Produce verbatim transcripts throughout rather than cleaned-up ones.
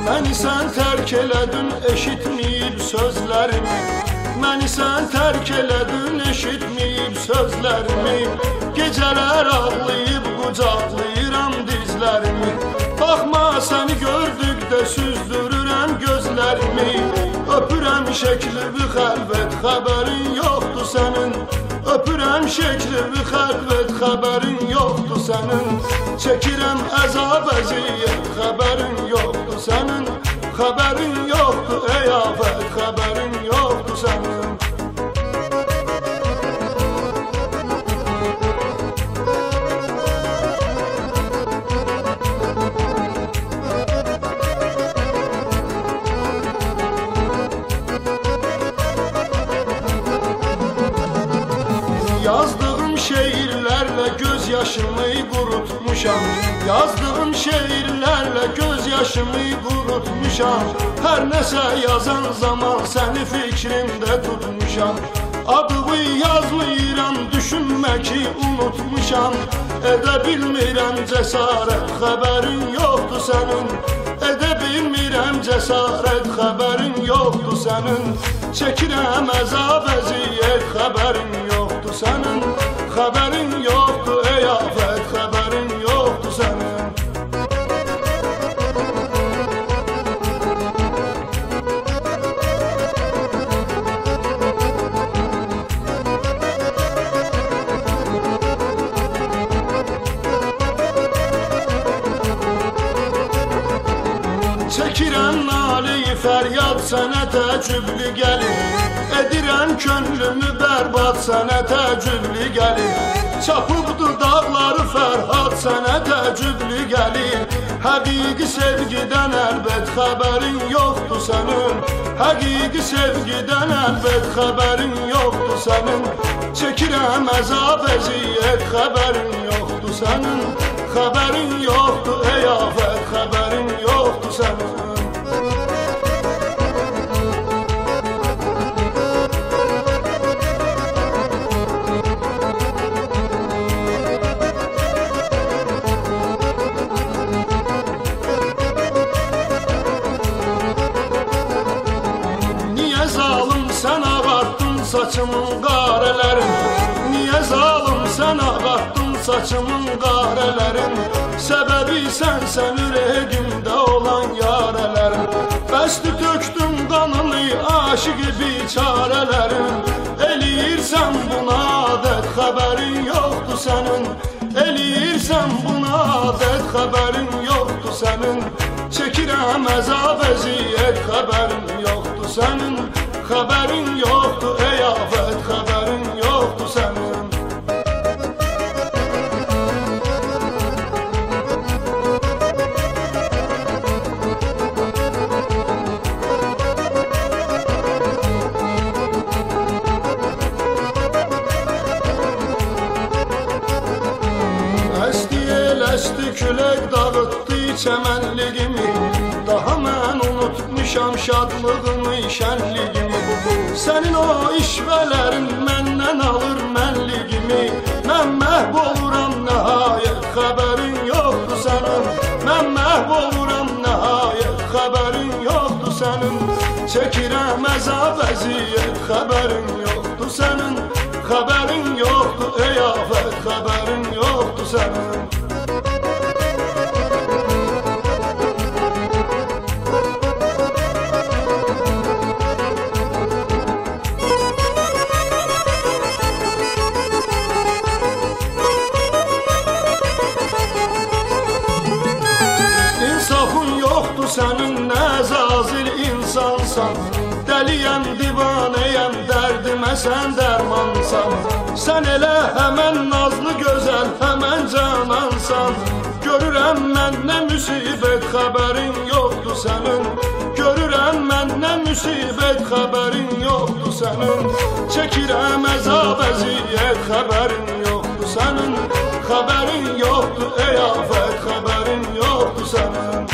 Məni sən tərk elədin, eşitməyib sözlərimi. Məni sən tərk elədin, eşitməyib sözlərimi. Gecələr ağlayıb qucaqlayıram dizlərimi. Baxma səni gördükdə süzdürürəm gözlərimi. Öpürəm şəkli xəlvət, xəbərin yoxdur sənin. Öpürəm şəkli xəlvət, xəbərin yoxdur sənin. Çəkirəm əzab əziyyət, xəbərin yoxdur sənin. Xəbərin yoxdur ey afət, xəbərin yoxdur sənin. Yazdığım şeirlərlə göz yaşımı qurutmuşam. Yazdığım şeirlərlə göz yaşımı qurutmuşam. Hər nəsə yazan zaman səni fikrimdə tutmuşam. Adımı yazmıram, düşünmə ki unutmuşam. Edə bilmirəm cəsarət, xəbərin yoxdur sənin. Edə bilmirəm cəsarət, xəbərin yoxdur sənin. Çəkirəm əzab əziyyət, xəbərin yoxdur sənin. Xəbərin yoxdur ey afət, xəbərin yoxdur sənin. Çəkirəm nalı-i fəryad, sənə təəccüblü gəlir. Edirəm könlümü bərbad, sənə təəccüblü gəlir. Çapıbdı dağları Fərhad, sənə təəccüblü gəlir. Həqiqi sevgidən əlbət xəbərin yoxdur sənin. Həqiqi sevgidən əlbət xəbərin yoxdur sənin. Çəkirəm əzab əziyyət, xəbərin yoxdur sənin. Xəbərin yoxdur ey afət, xəbərin yoxdur sənin. Niyə zalım sən ağartdın saçımın qarələrin? Niyə zalım sən ağartdın saçımın qarələrin? Səbəbi sənsən ürəyimdə olan yarələrin. Bəstü tökdüm qanını aşıqı biçarələrin. Eləyirsən buna adət, xəbərin yoxdur sənin. Eləyirsən buna adət, xəbərin yoxdur sənin. Çəkirəm əzab əziyyət, xəbərin yoxdur sənin. Xəbərin yoxdur ey afət, xəbərin yoxdur sənin. Əsti külək dağıtdı çəmənliyimi. Daha mən unutmuşam şadlığımı, şənliyimi. Sənin o işvələrin məndən alır mənliyimi. Mən məhv oluram nəhayət, xəbərin yoxdur sənin. Mən məhv oluram nəhayət, xəbərin yoxdur sənin. Çəkirəm əzab əziyyət, xəbərin yoxdur sənin. Xəbərin yoxdur ey afət, xəbərin yoxdur sənin. Sənin nəzazil insansan. Dəliyəm, divanəyəm, dərdimə sən dərmansan. Sən elə həmən nazlı gözəl, həmən canansan. Görürəm mən nə müsibət, xəbərin yoxdur sənin. Görürəm mən nə müsibət, xəbərin yoxdur sənin. Çəkirəm əzab əziyyət, xəbərin yoxdur sənin. Xəbərin yoxdur ey afət, xəbərin yoxdur sənin.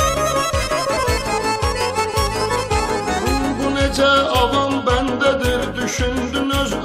Avam bəndədir,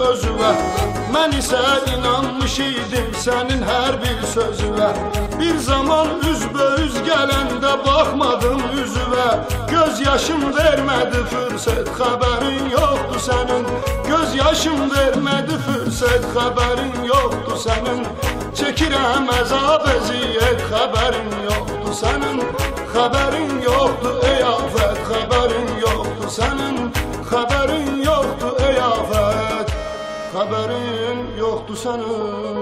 özüvə. Mən isə inanmış idim sənin hər bir sözüvə. Bir zaman üzböüz gələndə baxmadım üzüvə. Göz yaşım vermədi fürsət, xəbərin yoxdur sənin. Göz yaşım vermədi fürsət, xəbərin yoxdur sənin. Çəkirəm əzab əziyyət, xəbərin yoxdur sənin. Xəbərin yoxdur ey afət, xəbərin yoxdur sənin. Xəbərin yoxdur ey afət, xəbərin yoxdur sənin.